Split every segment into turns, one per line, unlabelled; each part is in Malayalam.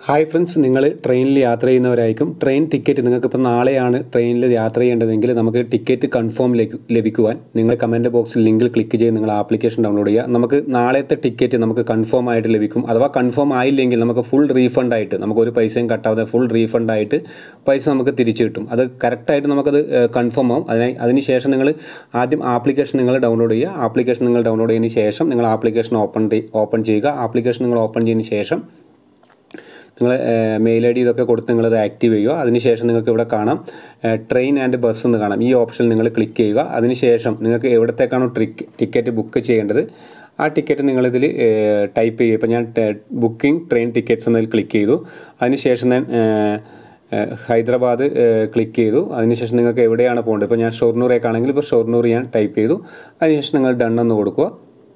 ഹായ് ഫ്രണ്ട്സ്, നിങ്ങൾ ട്രെയിനിൽ യാത്ര ചെയ്യുന്നവരായിരിക്കും. ട്രെയിൻ ടിക്കറ്റ് നിങ്ങൾക്കിപ്പോൾ നാളെയാണ് ട്രെയിനിൽ യാത്ര ചെയ്യേണ്ടതെങ്കിൽ നമുക്ക് ടിക്കറ്റ് കൺഫേം ലഭിക്കുവാൻ നിങ്ങൾ കമൻറ്റ് ബോക്സിൽ ലിങ്കിൽ ക്ലിക്ക് ചെയ്ത് നിങ്ങൾ ആപ്ലിക്കേഷൻ ഡൗൺലോഡ് ചെയ്യുക. നമുക്ക് നാളത്തെ ടിക്കറ്റ് നമുക്ക് കൺഫേം ആയിട്ട് ലഭിക്കും. അഥവാ കൺഫേം ആയില്ലെങ്കിൽ നമുക്ക് ഫുൾ റീഫണ്ട് ആയിട്ട്, നമുക്ക് ഒരു പൈസയും കട്ടാവാതെ ഫുൾ റീഫണ്ട് ആയിട്ട് പൈസ നമുക്ക് തിരിച്ചു കിട്ടും. അത് കറക്റ്റായിട്ട് നമുക്കത് കൺഫേം ആവും. അതിന് ശേഷം നിങ്ങൾ ആദ്യം ആപ്ലിക്കേഷൻ നിങ്ങൾ ഡൗൺലോഡ് ചെയ്യുക. ആപ്ലിക്കേഷൻ നിങ്ങൾ ഡൗൺലോഡ് ചെയ്തതിന് ശേഷം നിങ്ങൾ ആപ്ലിക്കേഷൻ ഓപ്പൺ ചെയ്യുക. ആപ്ലിക്കേഷൻ നിങ്ങൾ ഓപ്പൺ ചെയ്തതിന് ശേഷം നിങ്ങൾ മെയിൽ ഐ ഡി ഇതൊക്കെ കൊടുത്ത് നിങ്ങളത് ആക്റ്റീവ് ചെയ്യുക. അതിനുശേഷം നിങ്ങൾക്ക് ഇവിടെ കാണാം ട്രെയിൻ ആൻഡ് ബസ് എന്ന് കാണാം. ഈ ഓപ്ഷനിൽ നിങ്ങൾ ക്ലിക്ക് ചെയ്യുക. അതിനുശേഷം നിങ്ങൾക്ക് എവിടത്തേക്കാണോ ടിക്കറ്റ് ബുക്ക് ചെയ്യേണ്ടത് ആ ടിക്കറ്റ് നിങ്ങളിതിൽ ടൈപ്പ് ചെയ്യുക. ഇപ്പോൾ ഞാൻ ബുക്കിംഗ് ട്രെയിൻ ടിക്കറ്റ്സ് എന്നതിൽ ക്ലിക്ക് ചെയ്തു. അതിനുശേഷം ഞാൻ ഹൈദരാബാദ് ക്ലിക്ക് ചെയ്തു. അതിനുശേഷം നിങ്ങൾക്ക് എവിടെയാണ് പോകേണ്ടത്, ഇപ്പോൾ ഞാൻ ഷൊർണൂരേക്കാണെങ്കിൽ ഇപ്പോൾ ഷൊർണൂർ ഞാൻ ടൈപ്പ് ചെയ്തു. അതിനുശേഷം നിങ്ങൾ ഡൺ എന്ന് കൊടുക്കുക.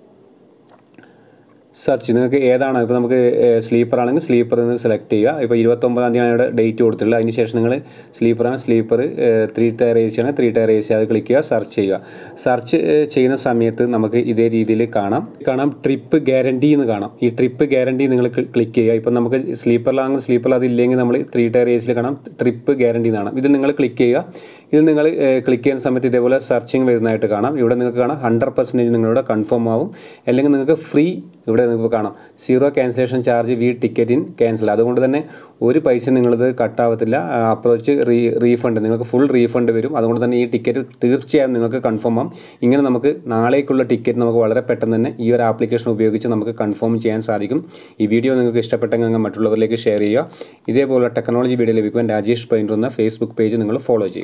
സെർച്ച് നിങ്ങൾക്ക് ഏതാണ്, ഇപ്പോൾ നമുക്ക് സ്ലീപ്പർ ആണെങ്കിൽ സ്ലീപ്പർ നിന്ന് സെലക്ട് ചെയ്യുക. ഇപ്പോൾ 29-ാം തീയതിയാണ് ഇവിടെ ഡേറ്റ് കൊടുത്തിട്ടുള്ളത്. അതിന് ശേഷം നിങ്ങൾ സ്ലീപ്പറാണ്, സ്ലീപ്പർ 3 ടയർ എ സി ആണ്, 3 ടയർ എ സി അത് ക്ലിക്ക് ചെയ്യുക, സെർച്ച് ചെയ്യുക. സെർച്ച് ചെയ്യുന്ന സമയത്ത് നമുക്ക് ഇതേ രീതിയിൽ കാണാം ട്രിപ്പ് ഗ്യാരണ്ടി എന്ന് കാണാം. ഈ ട്രിപ്പ് ഗ്യാരണ്ടി നിങ്ങൾ ക്ലിക്ക് ചെയ്യുക. ഇപ്പോൾ നമുക്ക് സ്ലീപ്പറിലാണെങ്കിൽ സ്ലീപ്പറിൽ അതില്ലെങ്കിൽ നമ്മൾ 3 ടയർ എ സിയിൽ കാണാം ട്രിപ്പ് ഗ്യാരണ്ടി എന്നാണ്. ഇതിൽ നിങ്ങൾ ക്ലിക്ക് ചെയ്യുക. ഇതിൽ നിങ്ങൾ ക്ലിക്ക് ചെയ്യുന്ന സമയത്ത് ഇതേപോലെ സെർച്ചിങ് വരുന്നതായിട്ട് കാണാം. ഇവിടെ നിങ്ങൾക്ക് കാണാം 100% നിങ്ങളുടെ കൺഫേം ആവും. അല്ലെങ്കിൽ നിങ്ങൾക്ക് ഫ്രീ ഇവിടെ നിങ്ങൾക്ക് കാണാം 0 ക്യാൻസലേഷൻ ചാർജ് വി ടിക്കറ്റ് ഇൻ ക്യാൻസൽ. അതുകൊണ്ട് തന്നെ ഒരു പൈസ നിങ്ങളത് കട്ടാവത്തില്ല. അപ്രോച്ച് റീഫണ്ട് നിങ്ങൾക്ക് ഫുൾ റീഫണ്ട് വരും. അതുകൊണ്ട് തന്നെ ഈ ടിക്കറ്റ് തീർച്ചയായും നിങ്ങൾക്ക് കൺഫേം ആവും. ഇങ്ങനെ നമുക്ക് നാളേക്കുള്ള ടിക്കറ്റ് നമുക്ക് വളരെ പെട്ടെന്ന് തന്നെ ഈ ഒരു ആപ്ലിക്കേഷൻ ഉപയോഗിച്ച് നമുക്ക് കൺഫേം ചെയ്യാൻ സാധിക്കും. ഈ വീഡിയോ നിങ്ങൾക്ക് ഇഷ്ടപ്പെട്ടെങ്കിൽ മറ്റുള്ളവരിലേക്ക് ഷെയർ ചെയ്യുക. ഇതേപോലെ ടെക്നോളജി വീഡിയോ ലഭിക്കുവാൻ രാജേഷ് പെയിൻറ്റർ എന്ന ഫേസ്ബുക്ക് പേജ് നിങ്ങൾ ഫോളോ ചെയ്യുക.